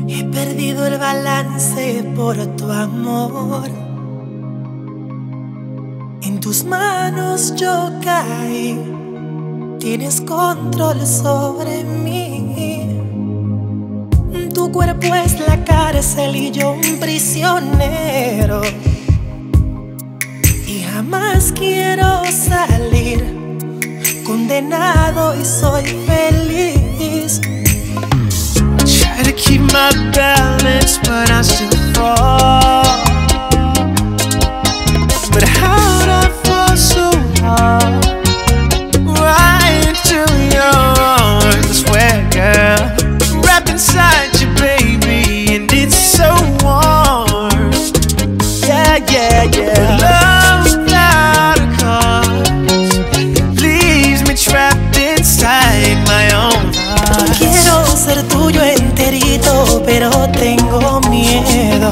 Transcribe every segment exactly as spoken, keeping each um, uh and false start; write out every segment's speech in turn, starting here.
He perdido el balance por tu amor. En tus manos yo caí. Tienes control sobre mí. Tu cuerpo es la cárcel y yo un prisionero. Y jamás quiero salir. Condenado y soy feliz. Try to keep my balance, but I still fall. But how'd I fall so hard? Right into your arms, I swear, girl. Wrapped inside you, baby, and it's so warm. Yeah, yeah, yeah. Love without a cause leaves me trapped inside my own heart. Quiero ser tuyo enterito, pero tengo miedo.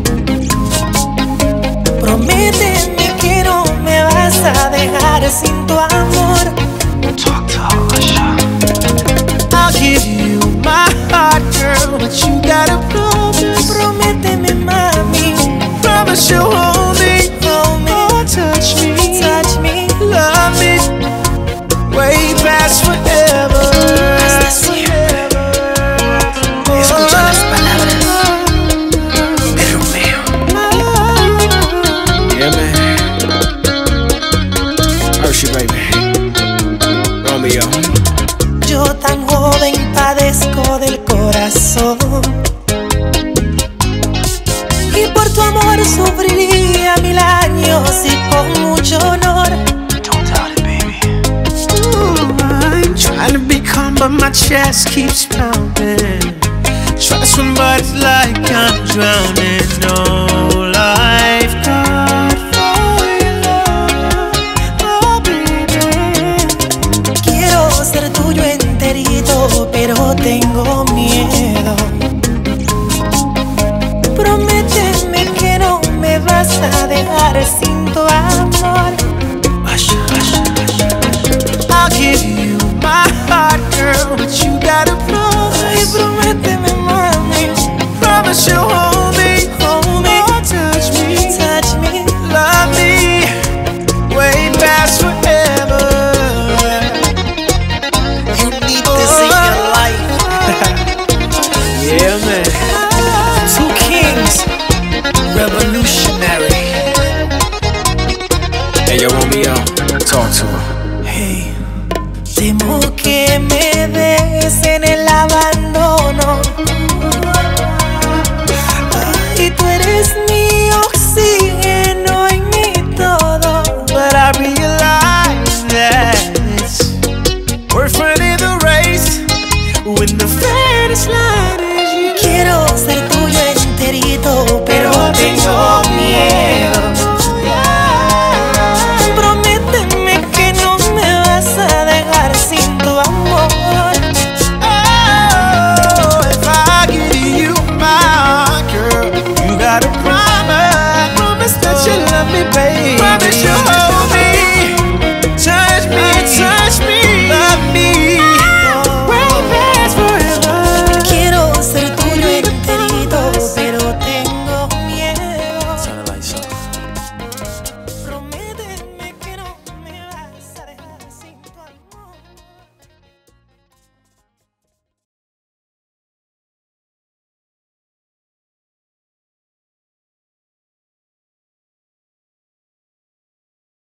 Prométeme que no me vas a dejar sin tu amor. Talk to Alicia. I'll give you my heart, girl, but you gotta promise. Prométeme, mami. Promise you'll hold me, Hold me, oh, touch me, touch me, love me, way past forever. hasta siempre. Escucha las palabras de Romeo. Yeah, man. Hershey, baby. Romeo. Yo tan joven padezco del corazón, y por tu amor sufriría mil años y con mucho honor. Don't doubt it, baby. Ooh, I'm trying to be calm, but my chest keeps pounding. Try to swim, but it's like I'm drowning. No lifeguard for your love, oh baby. Quiero ser tuyo enterito, pero tengo miedo. Prométeme que no me vas a dejar sin tu amor. Hush, hush, hush. I'll give you my heart, girl, but you gotta Ay, promise. prométeme, mami. Promise you'll hold me, Hold me, oh, touch me, touch me, love me, way past forever. you need this in your life. Yeah, man. Two kings, revolutionary. Hey, yo, Romeo, talk to her.